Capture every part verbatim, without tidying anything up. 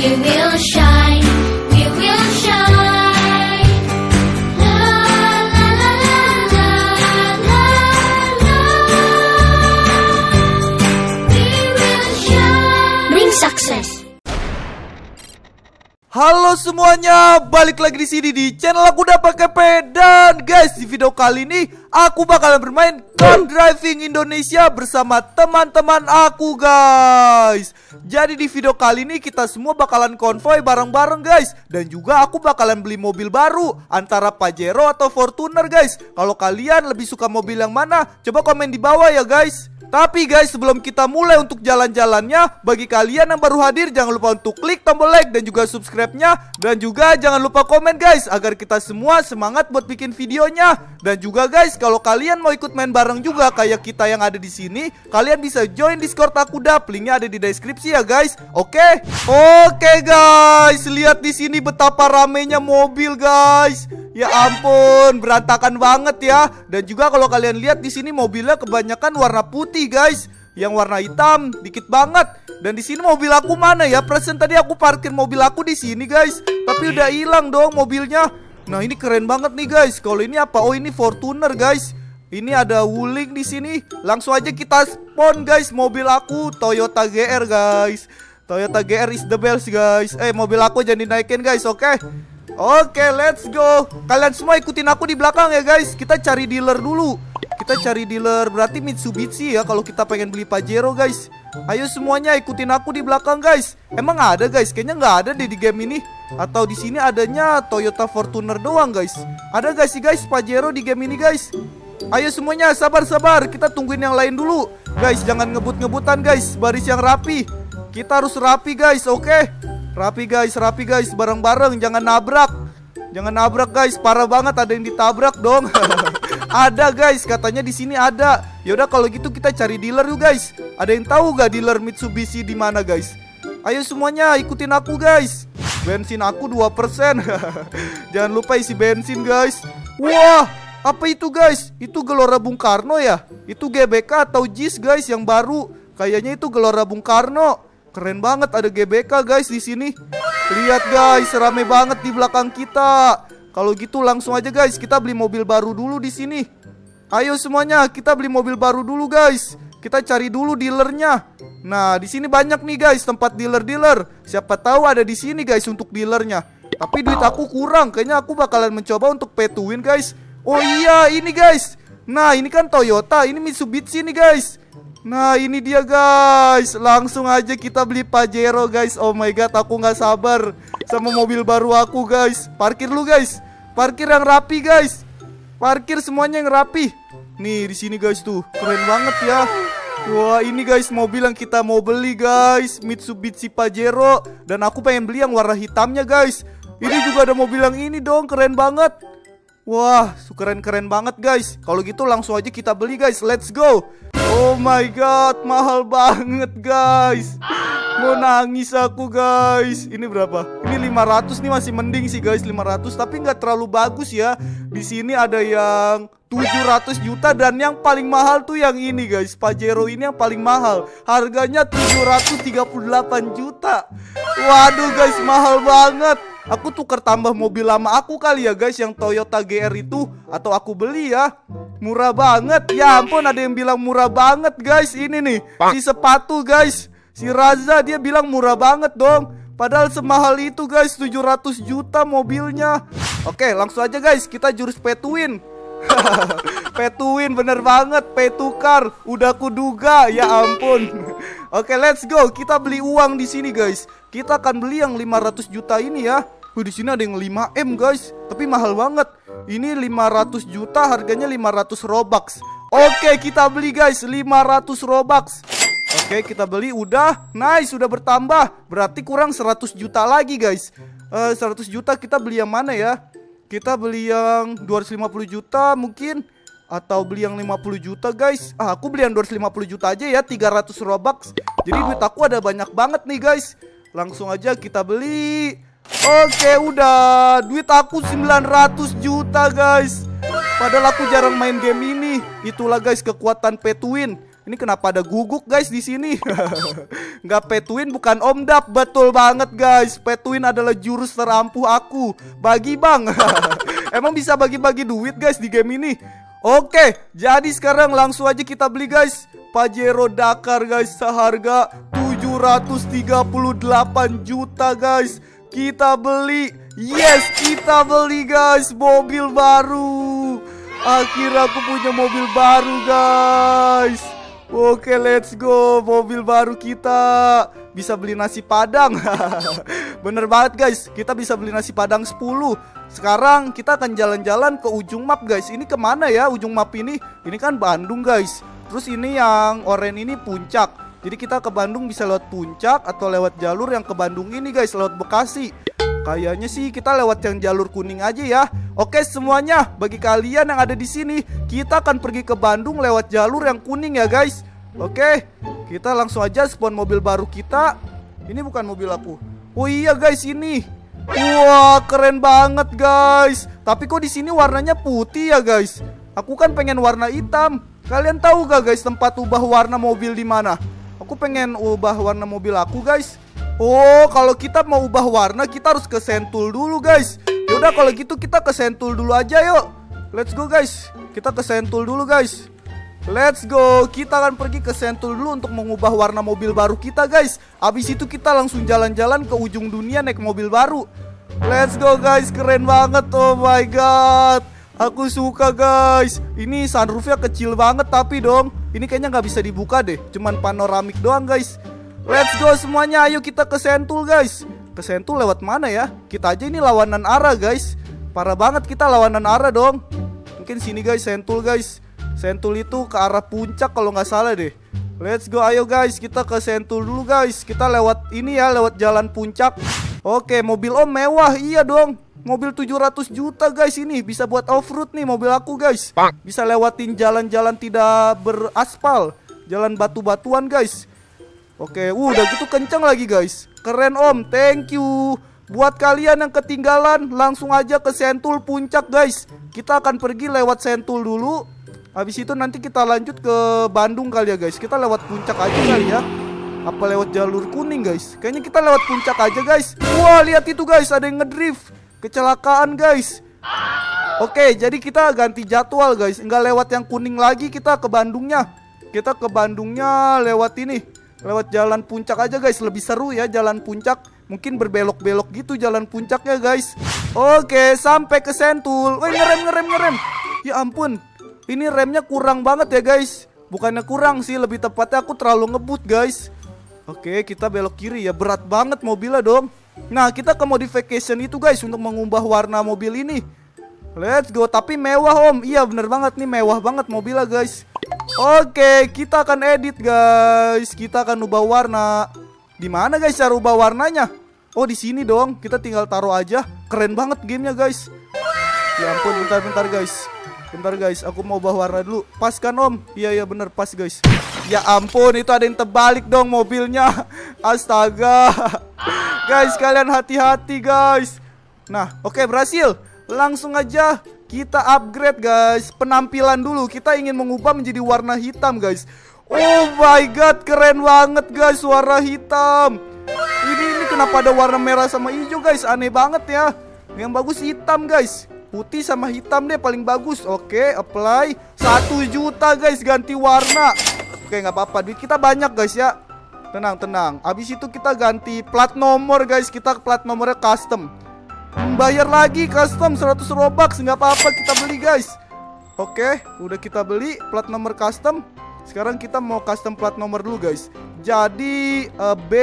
We will shine, we will shine. La la la la la la la. We will shine. Bring success. Halo semuanya, balik lagi di sini di channel aku udah pakai P. Dan guys, di video kali ini aku bakalan bermain Car Driving Indonesia bersama teman-teman aku guys. Jadi di video kali ini kita semua bakalan konvoy bareng-bareng guys. Dan juga aku bakalan beli mobil baru antara Pajero atau Fortuner guys. Kalau kalian lebih suka mobil yang mana, coba komen di bawah ya guys. Tapi guys, sebelum kita mulai untuk jalan-jalannya, bagi kalian yang baru hadir jangan lupa untuk klik tombol like dan juga subscribe-nya. Dan juga jangan lupa komen guys, agar kita semua semangat buat bikin videonya. Dan juga guys, kalau kalian mau ikut main bareng juga kayak kita yang ada di sini, kalian bisa join Discord aku dap, linknya ada di deskripsi ya guys. Oke, oke guys, lihat di sini betapa ramenya mobil guys. Ya ampun, berantakan banget ya. Dan juga kalau kalian lihat di sini mobilnya kebanyakan warna putih guys, yang warna hitam dikit banget. Dan di sini mobil aku mana ya? Perasaan tadi aku parkir mobil aku di sini guys, tapi udah hilang dong mobilnya. Nah ini keren banget nih guys. Kalau ini apa? Oh ini Fortuner guys. Ini ada Wuling di sini. Langsung aja kita spawn guys mobil aku, Toyota G R guys. Toyota G R is the best guys. Eh mobil aku jangan dinaikin guys, oke? Okay? Oke, okay, let's go. Kalian semua ikutin aku di belakang ya guys. Kita cari dealer dulu. Kita cari dealer berarti Mitsubishi ya kalau kita pengen beli Pajero guys. Ayo semuanya ikutin aku di belakang guys. Emang ada guys? Kayaknya nggak ada deh di game ini. Atau di sini adanya Toyota Fortuner doang guys. Ada gak sih guys Pajero di game ini guys? Ayo semuanya sabar-sabar. Kita tungguin yang lain dulu. Guys jangan ngebut-ngebutan guys. Baris yang rapi. Kita harus rapi guys, oke? Okay? Rapi guys, rapi guys, bareng-bareng, jangan nabrak. Jangan nabrak guys, parah banget ada yang ditabrak dong. Ada guys, katanya di sini ada. Yaudah kalau gitu kita cari dealer yuk guys. Ada yang tahu gak dealer Mitsubishi di mana guys? Ayo semuanya ikutin aku guys. Bensin aku dua persen. Jangan lupa isi bensin guys. Wah, apa itu guys? Itu Gelora Bung Karno ya? Itu G B K atau Jis guys yang baru? Kayaknya itu Gelora Bung Karno. Keren banget ada G B K guys di sini. Lihat guys, rame banget di belakang kita. Kalau gitu langsung aja guys, kita beli mobil baru dulu di sini. Ayo semuanya, kita beli mobil baru dulu guys. Kita cari dulu dealernya. Nah, di sini banyak nih guys tempat dealer-dealer. Siapa tahu ada di sini guys untuk dealernya. Tapi duit aku kurang, kayaknya aku bakalan mencoba untuk pay to win guys. Oh iya, ini guys. Nah, ini kan Toyota, ini Mitsubishi nih guys. Nah ini dia guys. Langsung aja kita beli Pajero guys. Oh my god, aku gak sabar sama mobil baru aku guys. Parkir lu guys. Parkir yang rapi guys. Parkir semuanya yang rapi. Nih di sini guys tuh. Keren banget ya. Wah ini guys mobil yang kita mau beli guys, Mitsubishi Pajero. Dan aku pengen beli yang warna hitamnya guys. Ini juga ada mobil yang ini dong, keren banget. Wah, keren-keren banget guys. Kalau gitu langsung aja kita beli guys. Let's go. Oh my god, mahal banget guys. Mau nangis aku guys. Ini berapa? Ini lima ratus nih, masih mending sih guys lima ratus, tapi nggak terlalu bagus ya. Di sini ada yang tujuh ratus juta dan yang paling mahal tuh yang ini guys. Pajero ini yang paling mahal. Harganya tujuh ratus tiga puluh delapan juta. Waduh guys, mahal banget. Aku tuker tambah mobil lama aku kali ya guys, yang Toyota G R itu. Atau aku beli ya. Murah banget. Ya ampun, ada yang bilang murah banget guys. Ini nih, si sepatu guys. Si Raza dia bilang murah banget dong. Padahal semahal itu guys, tujuh ratus juta mobilnya. Oke langsung aja guys, kita jurus pay to win. Pay to win bener banget. Pay to car, udah kuduga. Ya ampun. Oke let's go. Kita beli uang di sini guys. Kita akan beli yang lima ratus juta ini ya. Wih, di sini ada yang lima M guys, tapi mahal banget. Ini lima ratus juta, harganya lima ratus Robux. Oke, kita beli guys, lima ratus Robux. Oke, kita beli, udah. Nice, sudah bertambah. Berarti kurang seratus juta lagi guys. uh, seratus juta kita beli yang mana ya? Kita beli yang dua ratus lima puluh juta mungkin. Atau beli yang lima puluh juta guys. Ah, aku beli yang dua ratus lima puluh juta aja ya, tiga ratus Robux. Jadi duit aku ada banyak banget nih guys. Langsung aja kita beli. Oke udah, duit aku sembilan ratus juta guys. Padahal aku jarang main game ini. Itulah guys kekuatan pay to win. Ini kenapa ada guguk guys di sini? Nggak Petuin bukan Om Dap, betul banget guys. Petuin adalah jurus terampuh aku. Bagi bang. Emang bisa bagi-bagi duit guys di game ini. Oke, jadi sekarang langsung aja kita beli guys. Pajero Dakar guys, seharga tujuh ratus tiga puluh delapan juta guys. Kita beli. Yes, kita beli guys mobil baru. Akhirnya aku punya mobil baru guys. Oke, let's go. Mobil baru kita. Bisa beli nasi padang. Bener banget guys, kita bisa beli nasi padang sepuluh. Sekarang kita akan jalan-jalan ke ujung map guys. Ini kemana ya ujung map ini? Ini kan Bandung guys. Terus ini yang oranye ini Puncak. Jadi kita ke Bandung bisa lewat Puncak atau lewat jalur yang ke Bandung ini guys, lewat Bekasi. Kayaknya sih kita lewat yang jalur kuning aja ya. Oke semuanya, bagi kalian yang ada di sini, kita akan pergi ke Bandung lewat jalur yang kuning ya guys. Oke, kita langsung aja spawn mobil baru kita. Ini bukan mobil aku. Oh iya guys, ini. Wah, keren banget guys. Tapi kok di sini warnanya putih ya guys? Aku kan pengen warna hitam. Kalian tahu gak guys tempat ubah warna mobil di mana? Aku pengen ubah warna mobil aku guys. Oh, kalau kita mau ubah warna kita harus ke Sentul dulu guys. Yaudah kalau gitu kita ke Sentul dulu aja yuk. Let's go guys. Kita ke Sentul dulu guys. Let's go. Kita akan pergi ke Sentul dulu untuk mengubah warna mobil baru kita guys. Abis itu kita langsung jalan-jalan ke ujung dunia naik mobil baru. Let's go guys. Keren banget. Oh my god. Aku suka guys. Ini sunroofnya kecil banget tapi dong. Ini kayaknya nggak bisa dibuka deh. Cuman panoramik doang guys. Let's go semuanya, ayo kita ke Sentul guys. Ke Sentul lewat mana ya? Kita aja ini lawanan arah guys. Parah banget kita lawanan arah dong. Mungkin sini guys, Sentul guys. Sentul itu ke arah Puncak kalau nggak salah deh. Let's go, ayo guys, kita ke Sentul dulu guys. Kita lewat ini ya, lewat jalan Puncak. Oke, mobil Om mewah, iya dong. Mobil tujuh ratus juta guys ini. Bisa buat off-road nih mobil aku guys. Bisa lewatin jalan-jalan tidak beraspal. Jalan batu-batuan guys. Oke, uh, udah gitu kencang lagi guys. Keren Om, thank you. Buat kalian yang ketinggalan, langsung aja ke Sentul Puncak guys. Kita akan pergi lewat Sentul dulu. Habis itu nanti kita lanjut ke Bandung kali ya guys. Kita lewat Puncak aja kali ya. Apa lewat jalur kuning guys? Kayaknya kita lewat Puncak aja guys. Wah, lihat itu guys, ada yang ngedrift. Kecelakaan guys. Oke, jadi kita ganti jadwal guys. Nggak lewat yang kuning lagi, kita ke Bandungnya. Kita ke Bandungnya lewat ini. Lewat jalan Puncak aja guys. Lebih seru ya jalan Puncak. Mungkin berbelok-belok gitu jalan Puncaknya guys. Oke, sampai ke Sentul. Woi, ngerem ngerem ngerem. Ya ampun, ini remnya kurang banget ya guys. Bukannya kurang sih, lebih tepatnya aku terlalu ngebut guys. Oke, kita belok kiri ya. Berat banget mobilnya dong. Nah, kita ke modification itu guys untuk mengubah warna mobil ini. Let's go. Tapi mewah Om. Iya bener banget nih, mewah banget mobilnya guys. Oke, kita akan edit guys. Kita akan ubah warna. Di mana guys cara ubah warnanya? Oh, di sini dong. Kita tinggal taruh aja. Keren banget gamenya guys. Ya ampun, bentar-bentar guys. Bentar guys, aku mau ubah warna dulu. Pas kan Om? Iya iya bener, pas guys. Ya ampun, itu ada yang terbalik dong mobilnya. Astaga. Guys, kalian hati-hati guys. Nah, oke, berhasil. Langsung aja kita upgrade guys. Penampilan dulu. Kita ingin mengubah menjadi warna hitam guys. Oh my god, keren banget guys warna hitam. Ini ini kenapa ada warna merah sama hijau guys? Aneh banget ya. Yang bagus hitam guys. Putih sama hitam deh paling bagus. Oke, apply. Satu juta guys ganti warna. Oke, nggak apa-apa, duit kita banyak guys ya. Tenang, tenang. Abis itu kita ganti plat nomor guys. Kita plat nomornya custom. Bayar lagi custom seratus Robux. Nggak apa-apa, kita beli guys. Oke, udah kita beli plat nomor custom. Sekarang kita mau custom plat nomor dulu guys. Jadi uh, B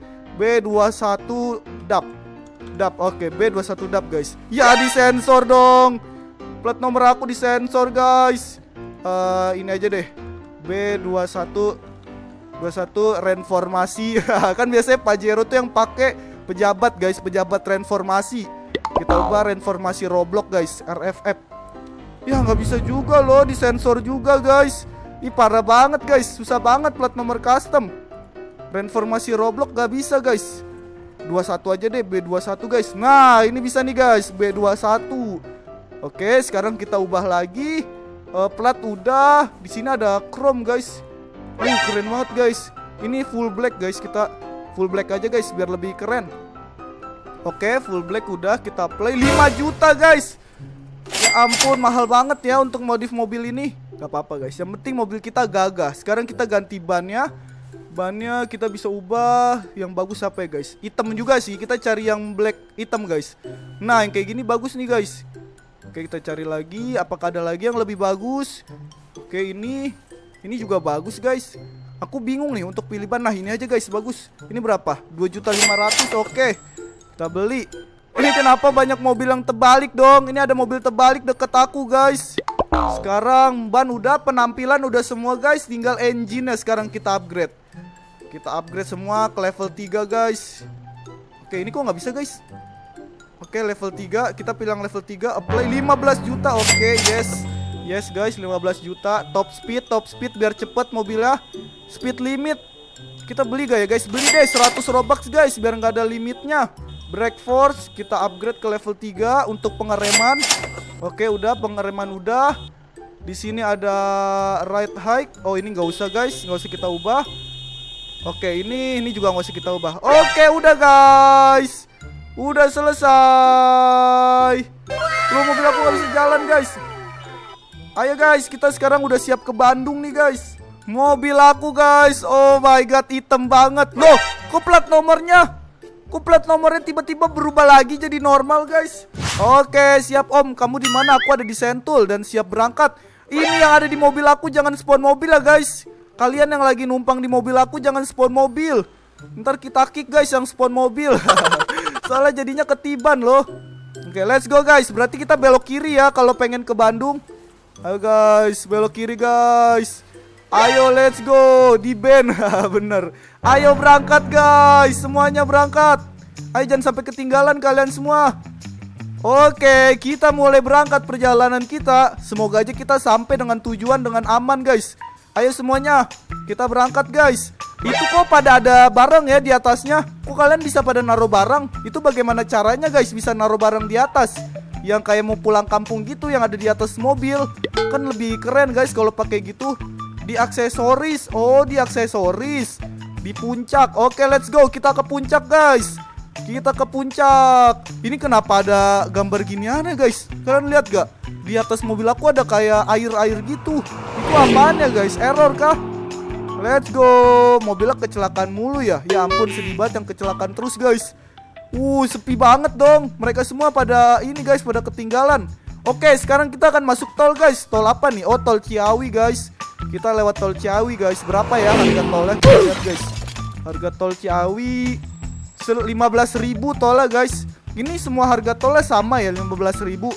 B dua puluh satu D A P. D A P, oke, B dua puluh satu D A P guys. Ya, disensor dong. Plat nomor aku disensor guys. uh, Ini aja deh, B dua puluh satu reformasi. Kan biasanya Pajero tuh yang pakai pejabat guys, pejabat reformasi. Kita ubah reformasi Roblox guys, R F F. Ya nggak bisa juga loh, disensor juga guys. Ih parah banget guys, susah banget plat nomor custom. Reformasi Roblox gak bisa guys. Dua puluh satu aja deh, B dua puluh satu guys. Nah ini bisa nih guys, B dua puluh satu. Oke, sekarang kita ubah lagi. uh, Plat udah. Di sini ada chrome guys. Uh, keren banget guys. Ini full black guys, kita full black aja guys biar lebih keren. Oke, full black udah, kita play lima juta guys. Ya ampun, mahal banget ya untuk modif mobil ini. Gak apa-apa guys, yang penting mobil kita gagah. Sekarang kita ganti bannya. Bannya kita bisa ubah yang bagus apa ya guys? Hitam juga sih, kita cari yang black hitam guys. Nah, yang kayak gini bagus nih guys. Oke, kita cari lagi, apakah ada lagi yang lebih bagus? Oke, ini ini juga bagus guys. Aku bingung nih untuk pilih ban. Nah, ini aja guys, bagus. Ini berapa? dua juta lima ratus. Oke, kita beli. Ini kenapa banyak mobil yang terbalik dong? Ini ada mobil terbalik deket aku guys. Sekarang ban udah, penampilan udah semua guys. Tinggal engine-nya sekarang kita upgrade. Kita upgrade semua ke level tiga guys. Oke, ini kok nggak bisa guys? Oke, level tiga. Kita pilih yang level tiga. Apply lima belas juta. Oke, yes. Yes guys, lima belas juta. Top speed, top speed biar cepet mobilnya. Speed limit kita beli gak ya guys? Beli deh seratus Robux guys biar nggak ada limitnya. Brake force kita upgrade ke level tiga untuk pengereman. Oke, udah pengereman udah. Di sini ada ride height. Oh, ini nggak usah guys, nggak usah kita ubah. Oke, ini ini juga nggak usah kita ubah. Oke, udah guys. Udah selesai. Lu mobil aku nggak bisa jalan guys. Ayo guys, kita sekarang udah siap ke Bandung nih guys. Mobil aku guys, oh my god, hitam banget. Loh, kok plat nomornya? Kok plat nomornya tiba-tiba berubah lagi jadi normal guys? Oke, siap om. Kamu di mana? Aku ada di Sentul dan siap berangkat. Ini yang ada di mobil aku jangan spawn mobil ya guys. Kalian yang lagi numpang di mobil aku jangan spawn mobil. Ntar kita kick guys yang spawn mobil. Soalnya jadinya ketiban loh. Oke, let's go guys. Berarti kita belok kiri ya kalau pengen ke Bandung. Ayo guys, belok kiri guys. Ayo let's go. Di band. Bener. Ayo berangkat guys. Semuanya berangkat. Ayo jangan sampai ketinggalan kalian semua. Oke, kita mulai berangkat perjalanan kita. Semoga aja kita sampai dengan tujuan dengan aman guys. Ayo semuanya, kita berangkat guys. Itu kok pada ada barang ya di atasnya? Kok kalian bisa pada naruh barang? Itu bagaimana caranya guys bisa naruh barang di atas? Yang kayak mau pulang kampung gitu yang ada di atas mobil. Kan lebih keren guys kalau pakai gitu. Di aksesoris. Oh, di aksesoris. Di puncak. Oke, let's go. Kita ke puncak guys. Kita ke puncak. Ini kenapa ada gambar ginian ya guys? Kalian lihat gak? Di atas mobil aku ada kayak air-air gitu. Itu apaan ya guys? Error kah? Let's go. Mobilnya kecelakaan mulu ya. Ya ampun, sedih banget yang kecelakaan terus guys. Uh, sepi banget dong. Mereka semua pada ini guys, pada ketinggalan. Oke, sekarang kita akan masuk tol guys. Tol apa nih? Oh, tol Ciawi guys. Kita lewat tol Ciawi guys. Berapa ya harga tolnya? Kita lihat guys. Harga tol Ciawi lima belas ribu tolnya guys. Ini semua harga tolnya sama ya, lima belas ribu.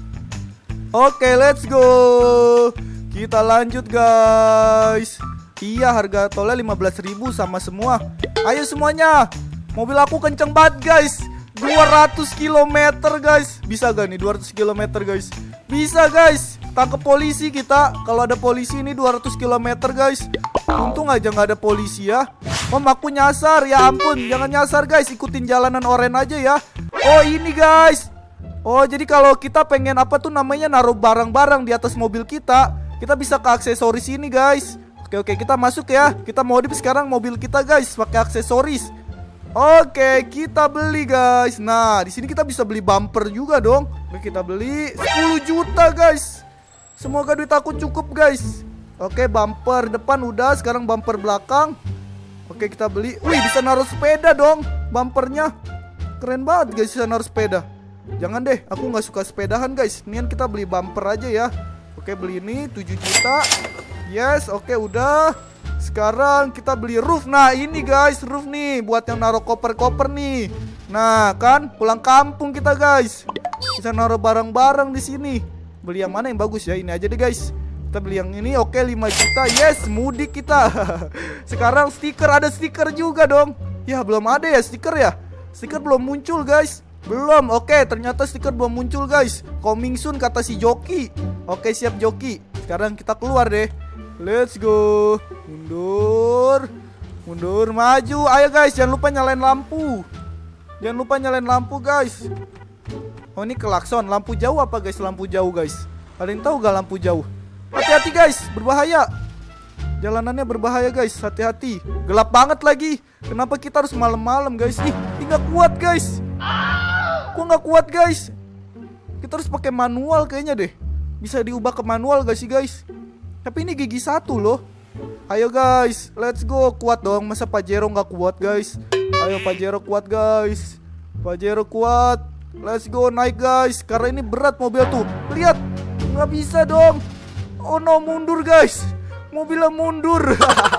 Oke, let's go. Kita lanjut guys. Iya, harga tolnya lima belas ribu sama semua. Ayo semuanya. Mobil aku kenceng banget guys. dua ratus kilometer guys. Bisa gak nih dua ratus kilometer guys? Bisa guys. Tangkap polisi kita. Kalau ada polisi ini dua ratus kilometer guys. Untung aja gak ada polisi ya. Om, aku nyasar. Ya ampun, jangan nyasar guys. Ikutin jalanan oren aja ya. Oh, ini guys. Oh, jadi kalau kita pengen apa tuh namanya naruh barang-barang di atas mobil kita, kita bisa ke aksesoris ini guys. Oke oke, kita masuk ya. Kita modif sekarang mobil kita guys pakai aksesoris. Oke, kita beli guys. Nah, di sini kita bisa beli bumper juga dong. Oke, kita beli sepuluh juta guys. Semoga duit aku cukup guys. Oke, bumper depan udah, sekarang bumper belakang. Oke, kita beli. Wih, bisa naruh sepeda dong bumpernya. Keren banget guys, bisa naruh sepeda. Jangan deh, aku nggak suka sepedahan guys. Nian kita beli bumper aja ya. Oke, beli ini tujuh juta. Yes, oke udah. Sekarang kita beli roof. Nah, ini guys, roof nih buat yang naruh koper-koper nih. Nah, kan pulang kampung kita guys. Bisa naruh barang-barang di sini. Beli yang mana yang bagus ya? Ini aja deh guys. Kita beli yang ini. Oke, lima juta. Yes, mudik kita. Sekarang stiker, ada stiker juga dong. Ya, belum ada ya stiker ya? Stiker belum muncul guys. Belum. Oke, ternyata stiker belum muncul guys. Coming soon kata si Joki. Oke, siap Joki. Sekarang kita keluar deh. Let's go. Mundur. Mundur, maju. Ayo guys, jangan lupa nyalain lampu. Jangan lupa nyalain lampu guys. Oh, ini klakson. Lampu jauh apa guys? Lampu jauh guys. Ada yang tahu gak lampu jauh? Hati-hati guys, berbahaya. Jalanannya berbahaya guys, hati-hati. Gelap banget lagi. Kenapa kita harus malam-malam guys? Ih, ih nggak kuat guys. Kok nggak kuat guys? Kita harus pakai manual kayaknya deh. Bisa diubah ke manual gak sih guys? Tapi ini gigi satu loh. Ayo guys, let's go. Kuat dong, masa Pajero nggak kuat guys? Ayo Pajero kuat guys. Pajero kuat. Let's go, naik guys. Karena ini berat mobil tuh. Lihat, nggak bisa dong. Oh no, mundur guys. Mobilnya mundur.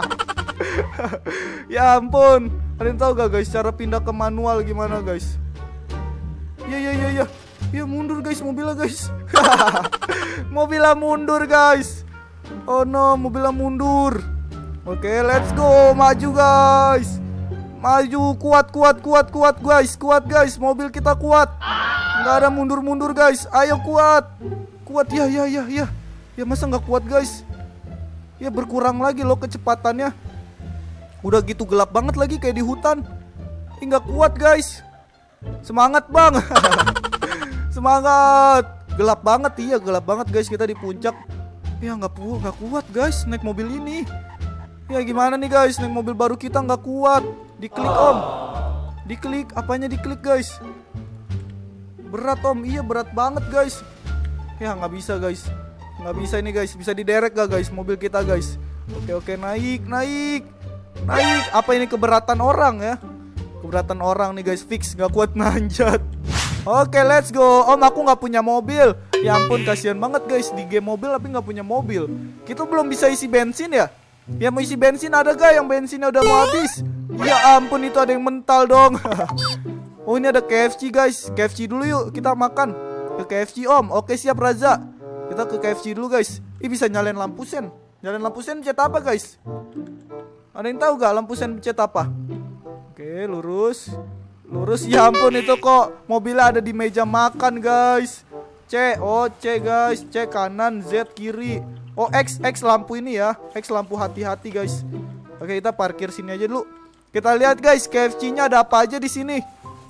Ya ampun. Kalian tahu gak guys cara pindah ke manual gimana guys? Ya ya ya ya. Ya mundur guys mobilnya guys. Mobilnya mundur guys. Oh no, mobilnya mundur. Oke, let's go. Maju guys. Maju, kuat kuat kuat kuat guys. Kuat guys, mobil kita kuat. Nggak ada mundur-mundur guys. Ayo kuat. Kuat ya ya ya ya. Ya masa nggak kuat guys? Ya berkurang lagi loh kecepatannya. Udah gitu gelap banget lagi kayak di hutan. Ih nggak kuat guys. Semangat bang. Semangat. Gelap banget, iya gelap banget guys, kita di puncak. Ya nggak pu nggak kuat guys naik mobil ini. Ya gimana nih guys, naik mobil baru kita nggak kuat. Diklik om. Diklik, apanya diklik guys? Berat om, iya berat banget guys. Ya nggak bisa guys. Nggak bisa ini guys, bisa diderek gak guys mobil kita guys? Oke oke, naik naik naik. Apa ini keberatan orang ya? Keberatan orang nih guys, fix nggak kuat nanjat. Oke let's go. Om aku nggak punya mobil. Ya ampun kasihan banget guys, di game mobil tapi nggak punya mobil. Kita belum bisa isi bensin ya? Ya mau isi bensin ada gak yang bensinnya udah mau habis? Ya ampun itu ada yang mental dong. Oh ini ada K F C guys. K F C dulu yuk kita makan. Ke K F C om. Oke siap Raza. Kita ke K F C dulu guys. Ih bisa nyalain lampu sen. Nyalain lampu sen pencet apa guys? Ada yang tahu gak lampu sen pencet apa? Oke lurus. Lurus, ya ampun itu kok mobilnya ada di meja makan guys. C, oh C guys. C kanan, Z kiri. Oh X, X lampu ini ya. X lampu hati-hati guys. Oke kita parkir sini aja dulu. Kita lihat guys K F C-nya ada apa aja di sini.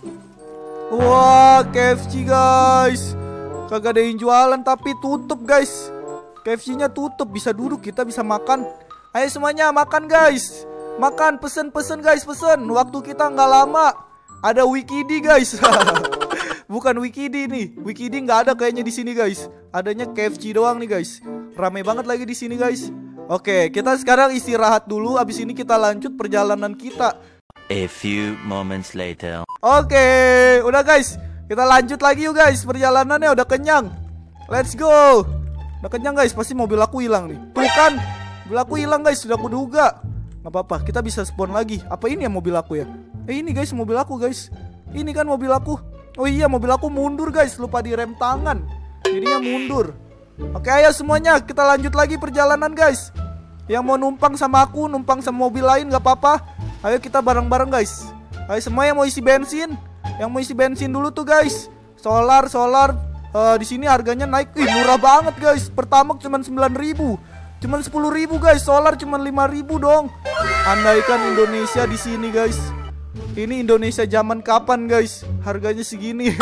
Wah K F C guys. Kagak ada yang jualan tapi tutup guys. K F C-nya tutup, bisa duduk kita bisa makan. Ayo semuanya makan guys. Makan, pesen-pesen guys, pesen. Waktu kita nggak lama. Ada Wikidi guys. Bukan Wikidi nih. Wikidi nggak ada kayaknya di sini guys. Adanya K F C doang nih guys. Rame banget lagi di sini guys. Oke, kita sekarang istirahat dulu. Abis ini kita lanjut perjalanan kita. A few moments later. Oke, udah guys. Kita lanjut lagi yuk guys. Perjalanannya udah kenyang. Let's go. Udah kenyang guys. Pasti mobil aku hilang nih. Tuh kan, mobil aku hilang guys. Sudah aku duga. Gak apa-apa, kita bisa spawn lagi. Apa ini ya mobil aku ya? Eh ini guys mobil aku guys. Ini kan mobil aku. Oh iya mobil aku mundur guys. Lupa direm tangan. Jadinya mundur. Oke ayo semuanya kita lanjut lagi perjalanan guys. Yang mau numpang sama aku, numpang sama mobil lain gak apa-apa. Ayo kita bareng-bareng guys. Ayo semua yang mau isi bensin. Yang mau isi bensin dulu tuh guys. Solar, solar uh, di sini harganya naik. Ih murah banget guys. Pertamax cuma sembilan ribu. Cuman sepuluh ribu guys. Solar cuma lima ribu dong. Andaikan Indonesia di sini guys. Ini Indonesia zaman kapan guys? Harganya segini.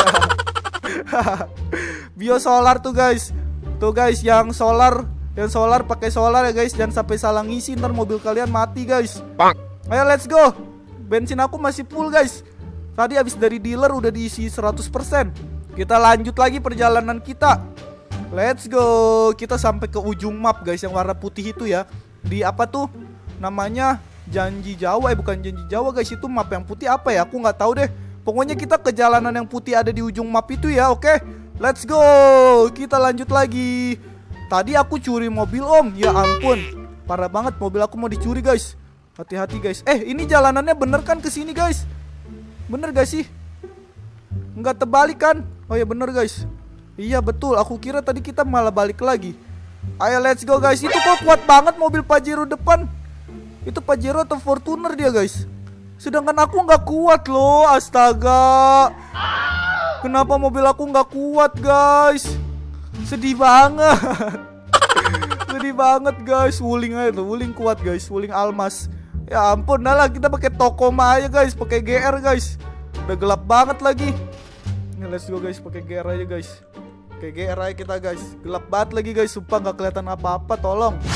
Bio solar tuh guys. Tuh guys yang solar, yang solar pakai solar ya guys. Jangan sampai salah ngisi ntar mobil kalian mati guys. Ayo let's go. Bensin aku masih full guys. Tadi habis dari dealer udah diisi seratus persen. Kita lanjut lagi perjalanan kita. Let's go. Kita sampai ke ujung map guys yang warna putih itu ya. Di apa tuh? Namanya Janji Jawa, eh bukan Janji Jawa guys, itu map yang putih apa ya? Aku nggak tahu deh. Pokoknya kita ke jalanan yang putih ada di ujung map itu ya, oke? Let's go, kita lanjut lagi. Tadi aku curi mobil om, ya ampun, parah banget mobil aku mau dicuri guys. Hati-hati guys. Eh ini jalanannya bener kan ke sini guys? Bener gak sih? Nggak terbalik kan? Oh ya bener guys. Iya betul, aku kira tadi kita malah balik lagi. Ayo let's go guys. Itu kok kuat banget mobil Pajero depan. Itu Pajero atau Fortuner dia guys. Sedangkan aku nggak kuat loh. Astaga. Kenapa mobil aku nggak kuat guys? Sedih banget. Sedih banget guys. Wuling aja tuh. Wuling kuat guys. Wuling Almas. Ya ampun. Nah lah kita pakai Tokoma aja guys. Pakai G R guys. Udah gelap banget lagi. Nih let's go guys. Pakai G R aja guys. Pakai G R aja kita guys. Gelap banget lagi guys. Sumpah nggak kelihatan apa-apa. Tolong.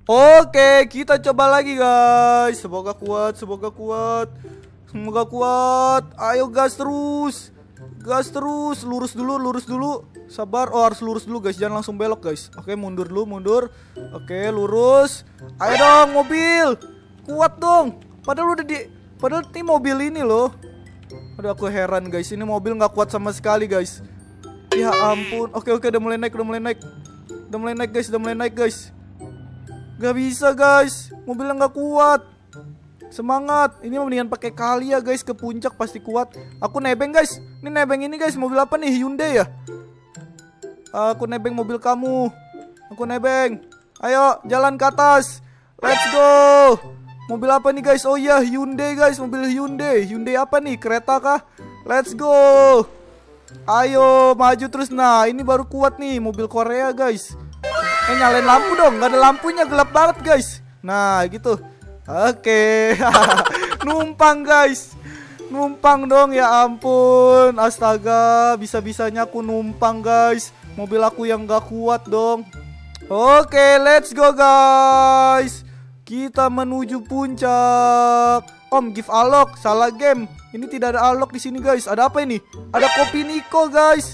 Oke, kita coba lagi guys. Semoga kuat, semoga kuat. Semoga kuat. Ayo gas terus. Gas terus, lurus dulu, lurus dulu. Sabar, oh harus lurus dulu guys, jangan langsung belok guys. Oke, mundur dulu, mundur. Oke, lurus. Ayo dong mobil. Kuat dong. Padahal udah di Padahal ini mobil ini loh. Aduh aku heran guys, ini mobil nggak kuat sama sekali guys. Ya ampun. Oke oke udah mulai naik, udah mulai naik. Udah mulai naik guys, udah mulai naik guys. Gak bisa guys, mobilnya nggak kuat. Semangat, ini mendingan pakai kali ya guys, ke puncak pasti kuat. Aku nebeng guys, ini nebeng ini guys, mobil apa nih, Hyundai ya? Aku nebeng mobil kamu. Aku nebeng. Ayo jalan ke atas. Let's go. Mobil apa nih guys? Oh iya Hyundai guys, mobil Hyundai. Hyundai apa nih, kereta kah? Let's go. Ayo maju terus. Nah ini baru kuat nih, mobil Korea guys. Eh nyalain lampu dong, nggak ada lampunya, gelap banget guys. Nah gitu. Oke. Numpang guys. Numpang dong, ya ampun. Astaga, bisa-bisanya aku numpang guys. Mobil aku yang gak kuat dong. Oke, let's go guys. Kita menuju puncak. Om, give alok, salah game. Ini tidak ada alok di sini guys. Ada apa ini? Ada kopi Niko guys.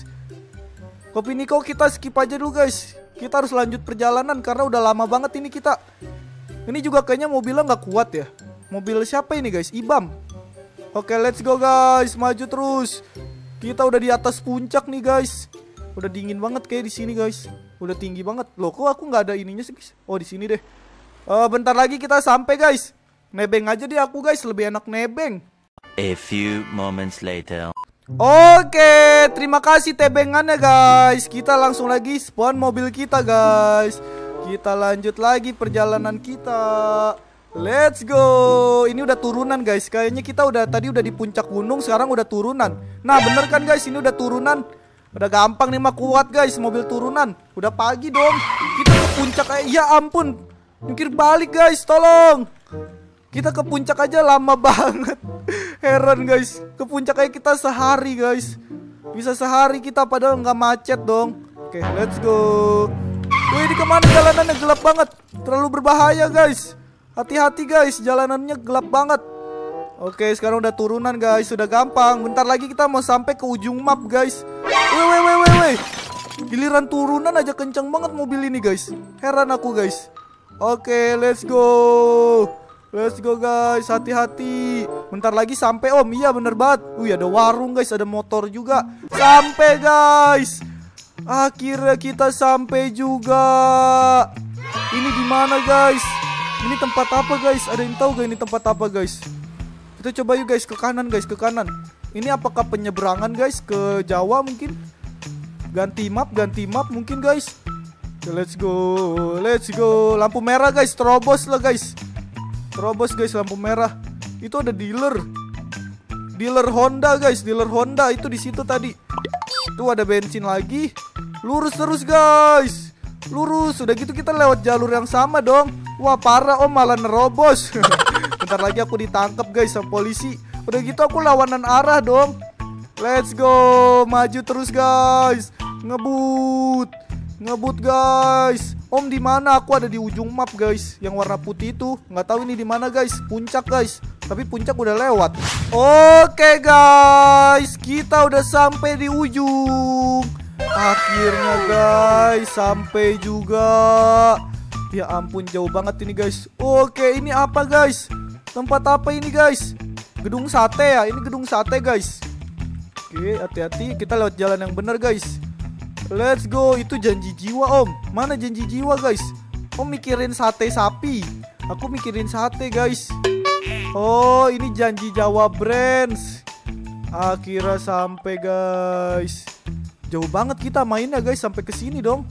Kopi Niko kita skip aja dulu guys. Kita harus lanjut perjalanan karena udah lama banget ini kita. Ini juga kayaknya mobilnya nggak kuat ya. Mobil siapa ini guys? Ibam. Oke, let's go guys. Maju terus. Kita udah di atas puncak nih guys. Udah dingin banget kayak di sini guys. Udah tinggi banget. Loh, kok aku nggak ada ininya sih guys? Oh, di sini deh. Uh, bentar lagi kita sampai guys. Nebeng aja deh aku guys. Lebih enak nebeng. A few moments later. Oke, terima kasih tebengannya guys. Kita langsung lagi spawn mobil kita guys. Kita lanjut lagi perjalanan kita. Let's go. Ini udah turunan guys. Kayaknya kita udah tadi udah di puncak gunung, sekarang udah turunan. Nah bener kan guys, ini udah turunan. Udah gampang nih mah, kuat guys mobil turunan. Udah pagi dong. Kita ke puncak aja. Ya ampun, mikir balik guys, tolong. Kita ke puncak aja lama banget. Heran guys, ke puncak aja kita sehari guys. Bisa sehari kita padahal nggak macet dong. Oke, let's go. Wih, ini kemana jalanannya, gelap banget. Terlalu berbahaya guys. Hati-hati guys, jalanannya gelap banget. Oke, sekarang udah turunan guys, sudah gampang. Bentar lagi kita mau sampai ke ujung map guys. Wih, wih, wih, wih, wih. Giliran turunan aja kenceng banget mobil ini guys. Heran aku guys. Oke, let's go. Let's go guys, hati-hati. Bentar lagi sampai om, iya bener banget. Wih, ada warung guys, ada motor juga. Sampai guys. Akhirnya kita sampai juga. Ini di mana guys? Ini tempat apa guys? Ada yang tahu gak ini tempat apa guys? Kita coba yuk guys, ke kanan guys, ke kanan. Ini apakah penyeberangan guys ke Jawa mungkin? Ganti map, ganti map mungkin guys. Let's go, let's go. Lampu merah guys, terobos lah guys. Terobos guys, lampu merah. Itu ada dealer. Dealer Honda guys, dealer Honda itu di situ tadi. Tuh ada bensin lagi. Lurus terus guys. Lurus, udah gitu kita lewat jalur yang sama dong. Wah parah om, malah nerobos. Bentar lagi aku ditangkap guys sama polisi. Udah gitu aku lawanan arah dong. Let's go, maju terus guys. Ngebut. Ngebut guys. Om di mana? Aku ada di ujung map guys, yang warna putih itu. Nggak tahu ini di mana guys. Puncak guys. Tapi puncak udah lewat. Oke guys, kita udah sampai di ujung. Akhirnya guys, sampai juga. Ya ampun, jauh banget ini guys. Oke, ini apa guys? Tempat apa ini guys? Gedung sate ya? Ini gedung sate guys. Oke, hati-hati. Kita lewat jalan yang benar guys. Let's go. Itu janji jiwa om. Mana janji jiwa guys? Om mikirin sate sapi. Aku mikirin sate guys. Oh, ini janji Jawa Brands. Akhirnya sampai guys. Jauh banget kita mainnya guys, sampai ke sini dong.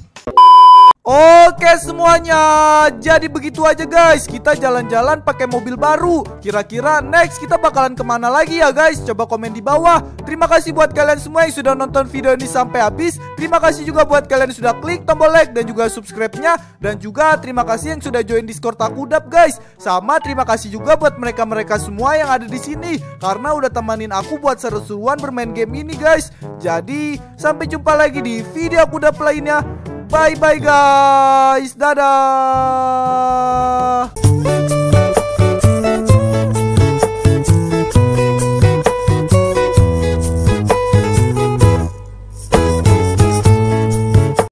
Oke semuanya, jadi begitu aja guys. Kita jalan-jalan pakai mobil baru. Kira-kira next kita bakalan kemana lagi ya guys? Coba komen di bawah. Terima kasih buat kalian semua yang sudah nonton video ini sampai habis. Terima kasih juga buat kalian yang sudah klik tombol like dan juga subscribe-nya. Dan juga terima kasih yang sudah join Discord Akudap guys. Sama terima kasih juga buat mereka-mereka semua yang ada di sini, karena udah temanin aku buat seru-seruan bermain game ini guys. Jadi sampai jumpa lagi di video Akudap lainnya. Bye bye guys. Dadah.